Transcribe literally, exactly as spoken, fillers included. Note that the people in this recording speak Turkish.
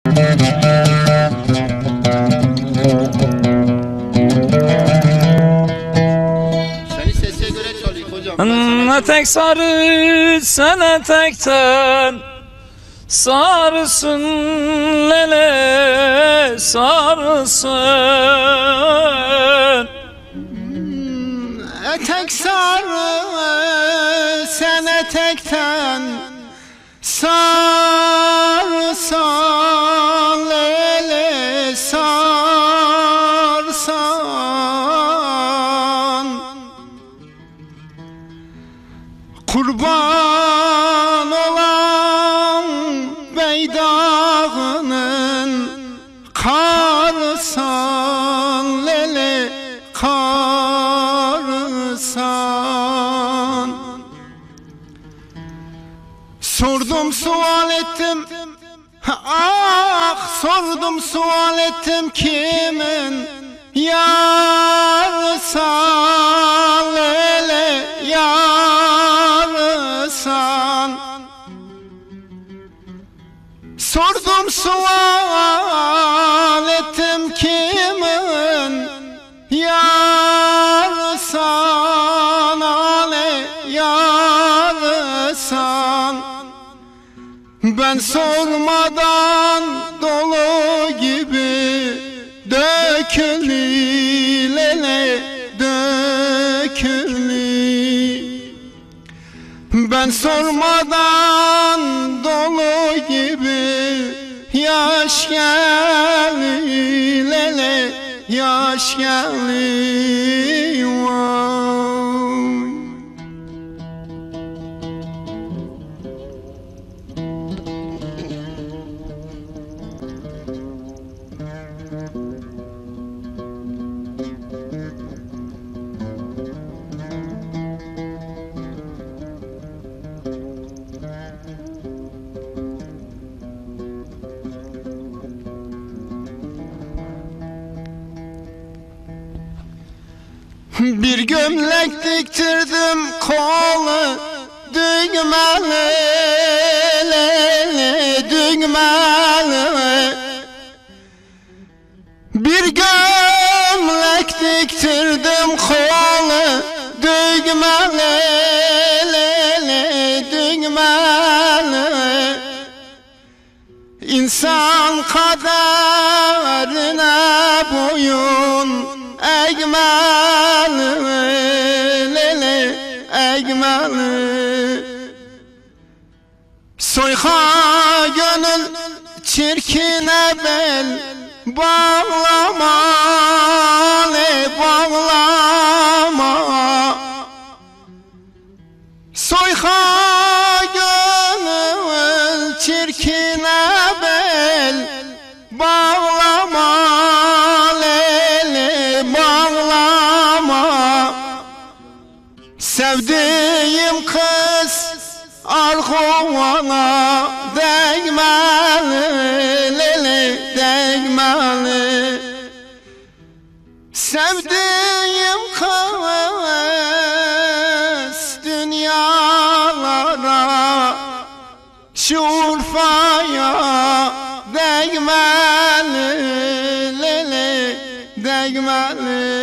Seni sese göre çalayım hocam. Ne tek sarı sana tekten sarsın lele sarsın. Etek sarı sen etekten sarsan lele sarsan. Kurban olan beydağının karsan lele karsan. Sordum sual ettim, ah sordum sual ettim, kimin yarsan lele yarsan. Sordum sual ettim, kimin yarsan ale yarsan. Ben sormadan dolu gibi dökülü lele dökülü. Ben sormadan dolu gibi yaş geldi lele yaş geldi vay. Bir gömlek diktirdim kolu düğmeli düğmeli. Bir gömlek diktirdim kolu düğmeli düğmeli. İnsan kaderine boyun eğmeli lele eğmeli. Soyha gönül çirkine bel bağlama le bağlama. Soyha gönül çirkine bel bağlama lele bağlama. Sevdiğim kız arkovana değmeli lele değmeli. Sevdiğim kız dünyalara şu Urfa'ya değmeli lele değmeli.